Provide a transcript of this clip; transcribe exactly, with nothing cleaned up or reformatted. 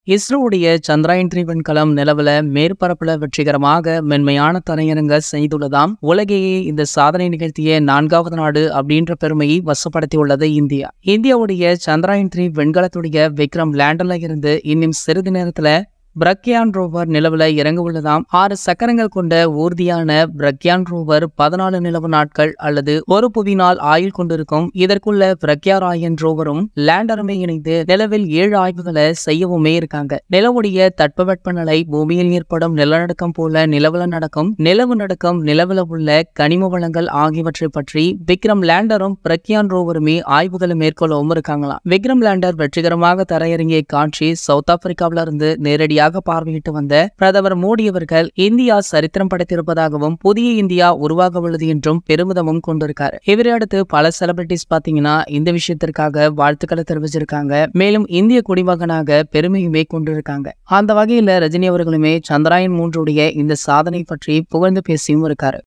இஸ்ரோவுடைய Chandrayaan three விண்கலம் நிலவுல மேற்பரப்புல வெற்றிகரமாக மென்மையான தரையிறங்க செய்துள்ளதாம். உலகையே இந்த சாதனை நிகழ்த்திய நான்காவது நாடு அப்படின்ற பெருமையை வசப்படுத்தியுள்ளது இந்தியா. இந்தியாவுடைய சந்திராயன் த்ரீ விண்கலத்துடைய விக்ரம் லேண்டர்ல இருந்து இன்னும் சிறிது நேரத்துல பிரக்யான் ரோவர் நிலவுல இறங்க உள்ளதாம். ஆறு சக்கரங்கள் கொண்ட ஊர்தியான பிரக்யான் ரோவர் பதினாலு நிலவு நாட்கள் அல்லது ஒரு புவி நாள் ஆயுள் கொண்டிருக்கும். இதற்குள்ள பிரக்யாராயன் ரோவரும் லேண்டருமே இணைந்து நிலவில் ஏழு ஆய்வுகளை செய்யவுமே இருக்காங்க. நிலவுடைய தட்பவெப்பநிலை, பூமியில் ஏற்படும் நிலநடுக்கம் போல நிலவுல நடக்கும் நிலவு நடுக்கம், நிலவுல உள்ள கனிம வளங்கள் ஆகியவற்றை பற்றி விக்ரம் லேண்டரும் பிரக்யான் ரோவருமே ஆய்வுகளை மேற்கொள்ளவும் இருக்காங்களாம். விக்ரம் லேண்டர் வெற்றிகரமாக தரையிறங்கிய காட்சி சவுத் ஆப்பிரிக்காவில இருந்து நேரடியாக பார்வையிட்டு வந்த பிரதமர் மோடி அவர்கள் இந்தியா சரித்திரம் படைத்திருப்பதாகவும் புதிய இந்தியா உருவாக உள்ளது என்றும் பெருமிதமும் கொண்டிருக்காரு. இவரை அடுத்து பல செலிபிரிட்டிஸ் பாத்தீங்கன்னா இந்த விஷயத்திற்காக வாழ்த்துக்களை தெரிவிச்சிருக்காங்க. மேலும் இந்திய குடிமகனாக பெருமையுமே கொண்டிருக்காங்க. அந்த வகையில ரஜினி அவர்களுமே சந்திராயன் மூன்றுடைய இந்த சாதனை பற்றி புகழ்ந்து பேசியும் இருக்காரு.